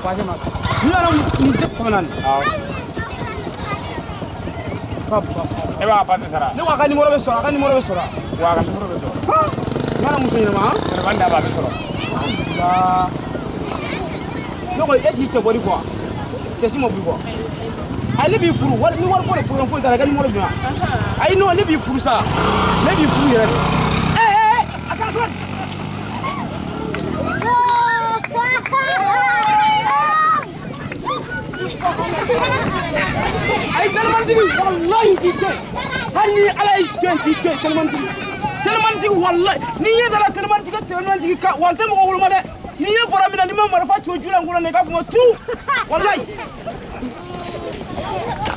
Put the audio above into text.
passé ma. Ni ala ni de konan. Papa. E ba passer sara. Ne wa ka numéro be sora, ka numéro be sora. Wa ka numéro be sora. Ngana muso ni ma. Ne banda ba be sora. Ah. Ne ko est-ce que tu bori quoi? Tu si mo bori quoi? Ali bi furu, war ni war ko pour info dara ka numéro bi ma. Ai no ne bi furu sa. Ne bi furu yere. Attention. Ay tellement digi wallahi digi hani alay digi tellement digi wallahi ni yedala tellement digi ka wante mo wulma de ni ye bora mina ni ma marafa chojula ngula ne ka fuma tu wallahi